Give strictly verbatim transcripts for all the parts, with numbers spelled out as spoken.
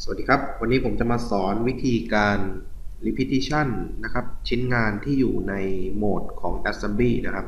สวัสดีครับวันนี้ผมจะมาสอนวิธีการ repetition นะครับชิ้นงานที่อยู่ในโหมดของ assembly นะครับ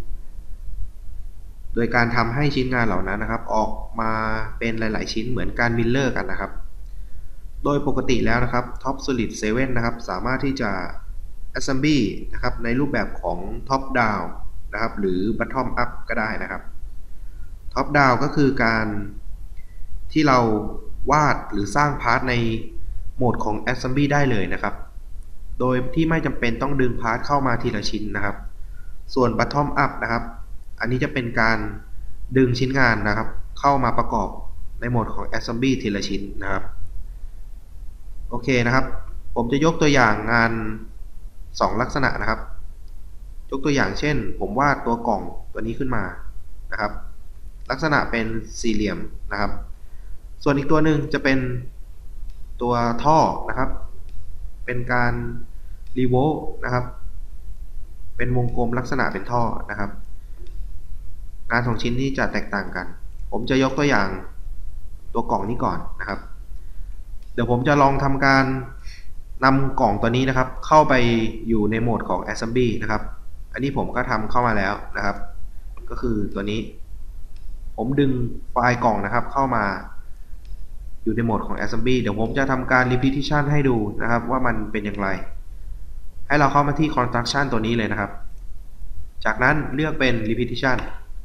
โดยการทำให้ชิ้นงานเหล่านั้นนะครับออกมาเป็นหลายๆชิ้นเหมือนการมิลเลอร์กันนะครับโดยปกติแล้วนะครับ Top Solid เซเว่นนะครับสามารถที่จะ assembly นะครับในรูปแบบของ top down นะครับหรือ bottom up ก็ได้นะครับ top down ก็คือการที่เราวาดหรือสร้างพาร์ทในโหมดของ Assembly ได้เลยนะครับโดยที่ไม่จำเป็นต้องดึงพาร์ทเข้ามาทีละชิ้นนะครับส่วน Bottom Up นะครับอันนี้จะเป็นการดึงชิ้นงานนะครับเข้ามาประกอบในโหมดของ Assembly ทีละชิ้นนะครับโอเคนะครับผมจะยกตัวอย่างงานสองลักษณะนะครับยกตัวอย่างเช่นผมวาดตัวกล่องตัวนี้ขึ้นมานะครับลักษณะเป็นสี่เหลี่ยมนะครับส่วนอีกตัวหนึ่งจะเป็นตัวท่อนะครับเป็นการรีโวลว์นะครับเป็นวงกลมลักษณะเป็นท่อนะครับงานสองชิ้นนี้จะแตกต่างกันผมจะยกตัวอย่างตัวกล่องนี้ก่อนนะครับเดี๋ยวผมจะลองทำการนำกล่องตัวนี้นะครับเข้าไปอยู่ในโหมดของ Assembly นะครับอันนี้ผมก็ทำเข้ามาแล้วนะครับก็คือตัวนี้ผมดึงไฟล์กล่องนะครับเข้ามาอยู่ในโหมดของ Assembly เดี๋ยวผมจะทำการ repetition ให้ดูนะครับว่ามันเป็นอย่างไรให้เราเข้ามาที่ construction ตัวนี้เลยนะครับจากนั้นเลือกเป็น repetition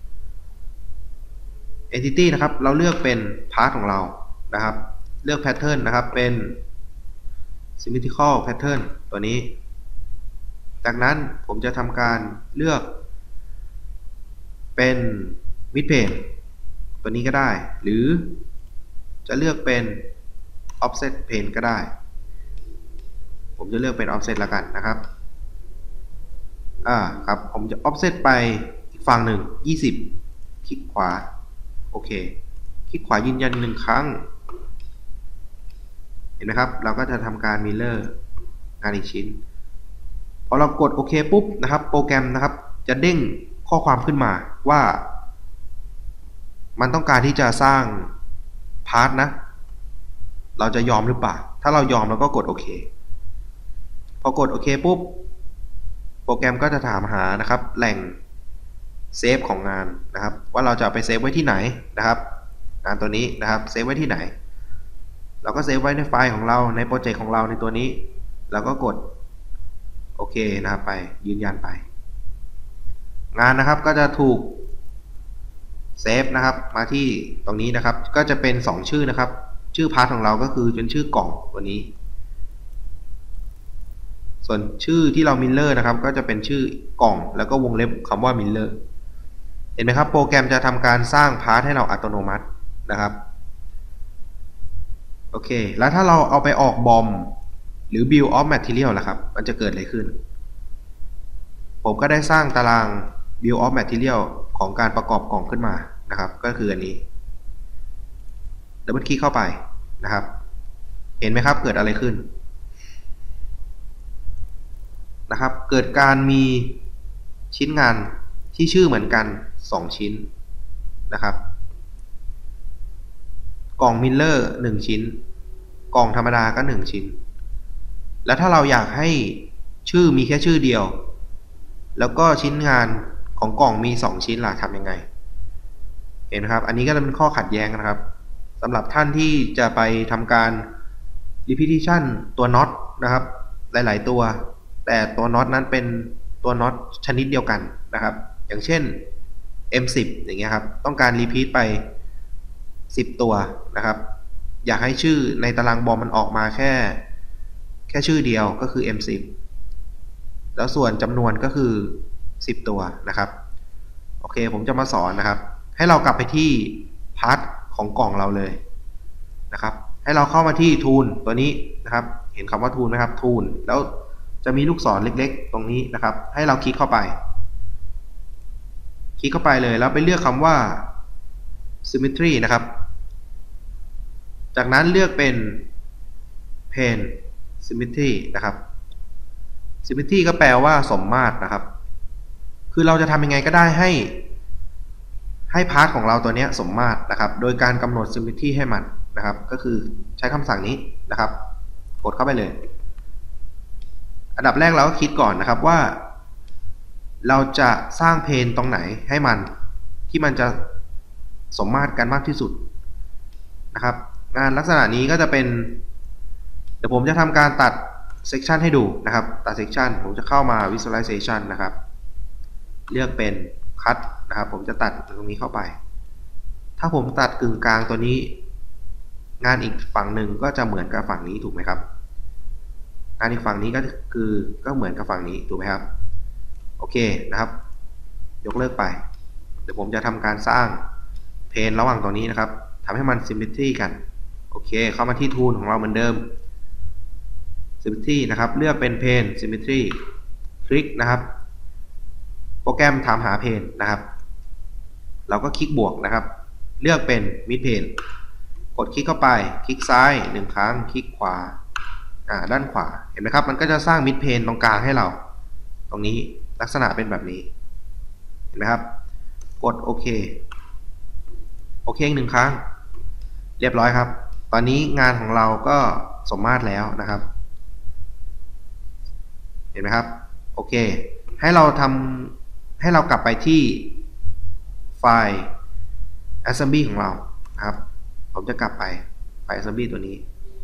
entity นะครับเราเลือกเป็น part ของเรานะครับเลือก pattern นะครับเป็น symmetrical pattern ตัวนี้จากนั้นผมจะทำการเลือกเป็น mid plane ตัวนี้ก็ได้หรือจะเลือกเป็น offset plane ก็ได้ผมจะเลือกเป็น offset ละกันนะครับอ่าครับผมจะ offset ไปอีกฝั่งหนึ่งยี่สิบคลิกขวาโอเคคลิกขวายืนยันหนึ่งครั้งเห็นไหมครับเราก็จะทำการ mirror งานอีกชิ้นพอเรากดโอเคปุ๊บนะครับโปรแกรมนะครับจะเด้งข้อความขึ้นมาว่ามันต้องการที่จะสร้างพาร์ทนะเราจะยอมหรือเปล่าถ้าเรายอมเราก็กดโอเคพอกดโอเคปุ๊บโปรแกรมก็จะถามหานะครับแหล่งเซฟของงานนะครับว่าเราจะไปเซฟไว้ที่ไหนนะครับงานตัวนี้นะครับเซฟไว้ที่ไหนเราก็เซฟไว้ในไฟล์ของเราในโปรเจกต์ของเราในตัวนี้เราก็กดโอเคนะครับไปยืนยันไปงานนะครับก็จะถูกเซฟนะครับมาที่ตรงนี้นะครับก็จะเป็นสองชื่อนะครับชื่อพาร์ทของเราก็คือเป็นชื่อกล่องตัวนี้ส่วนชื่อที่เรามิลเลอร์นะครับก็จะเป็นชื่อกล่องแล้วก็วงเล็บคำว่ามิลเลอร์เห็นไหมครับโปรแกรมจะทำการสร้างพาร์ทให้เราอัตโนมัตินะครับโอเคแล้วถ้าเราเอาไปออกบอมหรือ build of material ล่ะครับมันจะเกิดอะไรขึ้นผมก็ได้สร้างตาราง build of material ของการประกอบกล่องขึ้นมานะครับก็คืออันนี้ดับเบิลคลิกเข้าไปนะครับเห็นไหมครับเกิดอะไรขึ้นนะครับเกิดการมีชิ้นงานที่ชื่อเหมือนกันสองชิ้นนะครับกล่องมิลเลอร์หนึ่งชิ้นกล่องธรรมดาก็หนึ่งชิ้นแล้วถ้าเราอยากให้ชื่อมีแค่ชื่อเดียวแล้วก็ชิ้นงานของกล่องมีสองชิ้นล่ะทำยังไงเห็นไหมครับอันนี้ก็จะเป็นข้อขัดแย้งนะครับสำหรับท่านที่จะไปทำการ repetition ตัวน็อตนะครับหลายๆตัวแต่ตัวน็อตนั้นเป็นตัวน็อตชนิดเดียวกันนะครับอย่างเช่น เอ็ม สิบ อย่างเงี้ยครับต้องการ repeat ไปสิบตัวนะครับอยากให้ชื่อในตารางบอมมันออกมาแค่แค่ชื่อเดียวก็คือ เอ็ม สิบ แล้วส่วนจำนวนก็คือสิบตัวนะครับโอเคผมจะมาสอนนะครับให้เรากลับไปที่พาร์ทของกล่องเราเลยนะครับให้เราเข้ามาที่ Tool ตัวนี้นะครับเห็นคำว่า Tool ไหมครับ Tool แล้วจะมีลูกศรเล็กๆตรงนี้นะครับให้เราคลิกเข้าไปคลิกเข้าไปเลยแล้วไปเลือกคำว่า Symmetry นะครับจากนั้นเลือกเป็น Plane Symmetry นะครับ Symmetry ก็แปลว่าสมมาตรนะครับคือเราจะทำยังไงก็ได้ให้ ให้พาร์ทของเราตัวนี้สมมาตรนะครับโดยการกำหนด symmetry ให้มันนะครับก็คือใช้คำสั่งนี้นะครับกดเข้าไปเลยอันดับแรกเราก็คิดก่อนนะครับว่าเราจะสร้างเพนตรงไหนให้มันที่มันจะสมมาตรกันมากที่สุดนะครับงานลักษณะนี้ก็จะเป็นเดี๋ยวผมจะทำการตัดเซกชันให้ดูนะครับตัดเซกชันผมจะเข้ามา Visualization นะครับเลือกเป็น Cut นะครับผมจะตัดตรงนี้เข้าไปถ้าผมตัดกึ่งกลางตัวนี้งานอีกฝั่งหนึ่งก็จะเหมือนกับฝั่งนี้ถูกไหมครับงานอีกฝั่งนี้ก็คือก็เหมือนกับฝั่งนี้ถูกไหมครับโอเคนะครับยกเลิกไปเดี๋ยวผมจะทำการสร้างเพนระหว่างตัวนี้นะครับทำให้มัน Symmetry กันโอเคเข้ามาที่ Tool ของเราเหมือนเดิม Symmetry นะครับเลือกเป็นเพน Symmetry คลิกนะครับโปรแกรมถามหาเพนนะครับเราก็คลิกบวกนะครับเลือกเป็น Mid Plane กดคลิกเข้าไปคลิกซ้ายหนึ่งครั้งคลิกขวาอ่าด้านขวาเห็นไหมครับมันก็จะสร้าง Mid Plane ตรงกลางให้เราตรงนี้ลักษณะเป็นแบบนี้เห็นไหมครับกดโอเคโอเคหนึ่งครั้งเรียบร้อยครับตอนนี้งานของเราก็สมมาตรแล้วนะครับเห็นไหมครับโอเคให้เราทำให้เรากลับไปที่ไฟล์ assembly ของเรานะครับผมจะกลับไปไฟล์ assembly ตัวนี้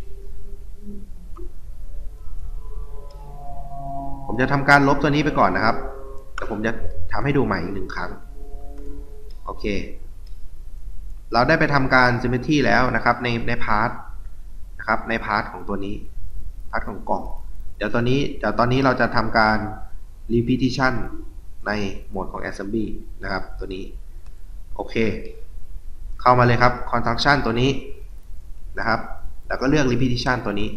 ผมจะทำการลบตัวนี้ไปก่อนนะครับแต่ผมจะทำให้ดูใหม่อีกหนึ่งครั้งโอเคเราได้ไปทำการ Symmetry แล้วนะครับในในพาร์ทนะครับในพาร์ทของตัวนี้พาร์ทของกล่องเดี๋ยวตอนนี้เดี๋ยวตอนนี้เราจะทำการ Repetition ในโหมดของ Assembly นะครับตัวนี้โอเคเข้ามาเลยครับ Construction ตัวนี้นะครับแล้วก็เลือก Repetition ตัวนี้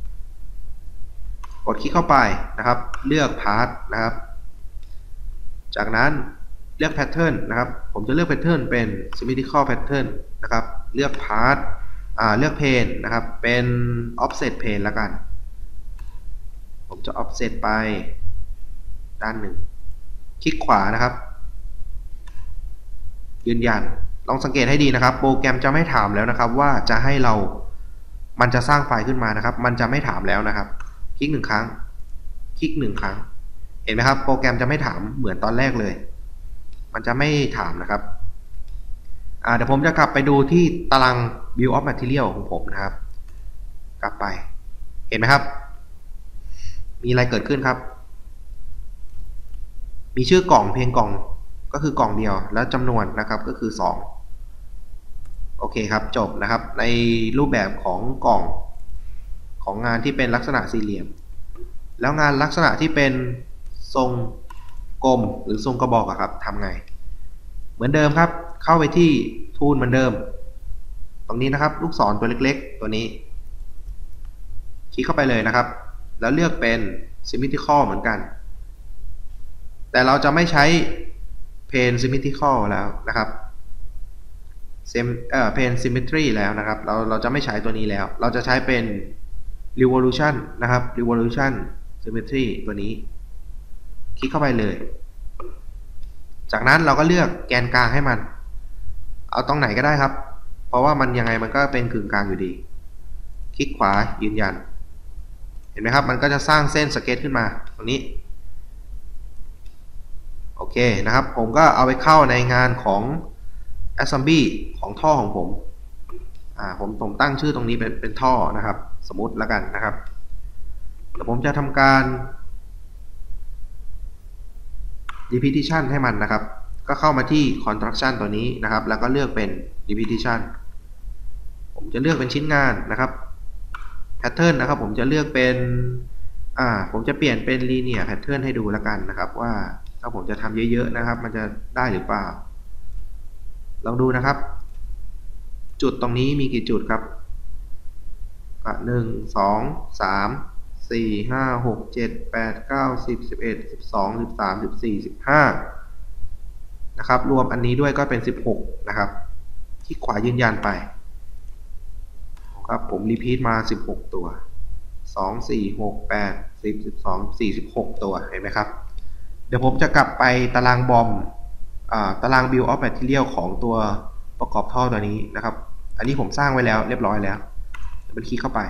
กดคลิกเข้าไปนะครับเลือก Part นะครับจากนั้นเลือก Pattern นะครับผมจะเลือก Pattern เป็น Symmetrical Pattern นะครับเลือก Part อ่าเลือก Plane นะครับเป็น Offset Plane แล้วกันผมจะ Offset ไปด้านหนึ่งคลิกขวานะครับยืนยันลองสังเกตให้ดีนะครับโปรแกรมจะไม่ถามแล้วนะครับว่าจะให้เรามันจะสร้างไฟล์ขึ้นมานะครับมันจะไม่ถามแล้วนะครับคลิกหนึ่งครั้งคลิกหนึ่งครั้งเห็นไหมครับโปรแกรมจะไม่ถามเหมือนตอนแรกเลยมันจะไม่ถามนะครับอ่าเดี๋ยวผมจะกลับไปดูที่ตาราง Bill of Material ของผมนะครับกลับไปเห็นไหมครับมีอะไรเกิดขึ้นครับมีชื่อกล่องเพลงกล่องก็คือกล่องเดียวแล้วจำนวนนะครับก็คือสองโอเคครับจบนะครับในรูปแบบของกล่องของงานที่เป็นลักษณะสี่เหลี่ยมแล้วงานลักษณะที่เป็นทรงกลมหรือทรงกระบอกอะครับทำไงเหมือนเดิมครับเข้าไปที่ Tool เหมือนเดิมตรงนี้นะครับลูกศรตัวเล็กๆตัวนี้คลิกเข้าไปเลยนะครับแล้วเลือกเป็น Symmetrical เหมือนกันแต่เราจะไม่ใช้ Plane Symmetrical แล้วนะครับเอ่อ Plane Symmetry แล้วนะครับเราเราจะไม่ใช้ตัวนี้แล้วเราจะใช้เป็น Revolution นะครับ Revolution Symmetry ตัวนี้คลิกเข้าไปเลยจากนั้นเราก็เลือกแกนกลางให้มันเอาตรงไหนก็ได้ครับเพราะว่ามันยังไงมันก็เป็นกึ่งกลางอยู่ดีคลิกขวายืนยันเห็นไหมครับมันก็จะสร้างเส้นสเก็ตขึ้นมาตรงนี้โอเคนะครับผมก็เอาไปเข้าในงานของ Assembly ของท่อของผมอ่าผมผมตั้งชื่อตรงนี้เป็นเป็นท่อนะครับสมมุติแล้วกันนะครับเดี๋ยวผมจะทำการ Repetition ให้มันนะครับก็เข้ามาที่ Construction ตัวนี้นะครับแล้วก็เลือกเป็น Repetition ผมจะเลือกเป็นชิ้นงานนะครับ Pattern นะครับผมจะเลือกเป็นอ่าผมจะเปลี่ยนเป็น Linear Pattern ให้ดูแล้วกันนะครับว่าถ้าผมจะทำเยอะๆนะครับมันจะได้หรือเปล่าลองดูนะครับจุดตรงนี้มีกี่จุดครับก็หนึ่ง สอง สาม สี่ ห้า หก เจ็ด แปด เก้า สิบ สิบเอ็ด สิบสอง สิบสาม สิบสี่ สิบห้านะครับรวมอันนี้ด้วยก็เป็นสิบหกนะครับคลิกขวายืนยันไปครับผมรีพีทมาสิบหกตัวสอง สี่ หก แปด สิบ สิบสอง สี่ สิบหกตัวเห็นไหมครับเดี๋ยวผมจะกลับไปตารางบอมอ่าตาราง Bill of Material ของตัวประกอบท่อตัวนี้นะครับไออันนี้ผมสร้างไว้แล้วเรียบร้อยแล้วมันคลิกเข้าไป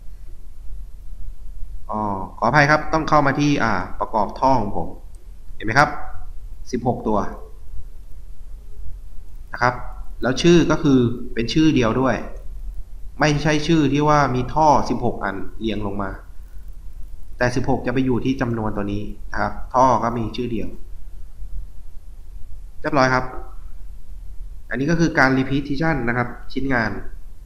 อ๋อขออภัยครับต้องเข้ามาที่อ่าประกอบท่อของผมเห็นไหมครับสิบหกตัวนะครับแล้วชื่อก็คือเป็นชื่อเดียวด้วยไม่ใช่ชื่อที่ว่ามีท่อสิบหกอันเรียงลงมาแต่สิบหกจะไปอยู่ที่จำนวนตัวนี้นะครับท่อก็มีชื่อเดียวเรียบร้อยครับอันนี้ก็คือการ repetition นะครับชิ้นงาน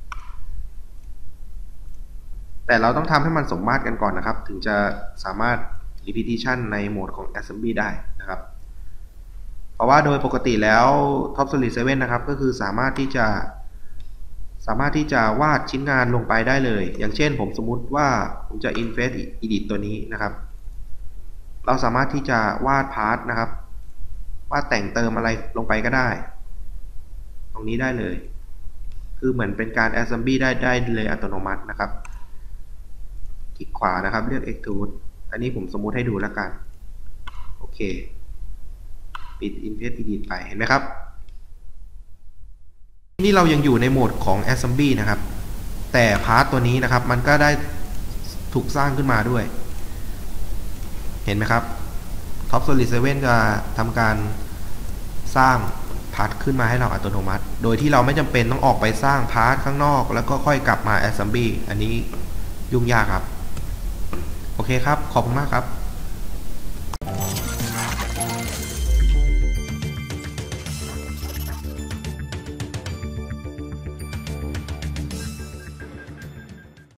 แต่เราต้องทำให้มันสมมาตรกันก่อนนะครับถึงจะสามารถ repetition ในโหมดของ assembly ได้นะครับเพราะว่าโดยปกติแล้ว Top Solid เซเว่นนะครับก็คือสามารถที่จะสามารถที่จะวาดชิ้นงานลงไปได้เลยอย่างเช่นผมสมมุติว่าผมจะ Invest Edit ตัวนี้นะครับเราสามารถที่จะวาดพาร์ทนะครับวาดแต่งเติมอะไรลงไปก็ได้ตรงนี้ได้เลยคือเหมือนเป็นการ Assembly ได้ได้เลยอัตโนมัตินะครับคลิกขวานะครับเลือก Extrude อันนี้ผมสมมุติให้ดูแล้วกันโอเคปิด Invest Edit ไปเห็นไหมครับนี่เรายังอยู่ในโหมดของ Assembly นะครับแต่พาร์ทตัวนี้นะครับมันก็ได้ถูกสร้างขึ้นมาด้วยเห็นไหมครับ Top Solid เซเว่นจะทำการสร้างพาร์ทขึ้นมาให้เราอัตโนมัติโดยที่เราไม่จำเป็นต้องออกไปสร้างพาร์ทข้างนอกแล้วก็ค่อยกลับมา Assembly อันนี้ยุ่งยากครับโอเคครับขอบคุณมากครับ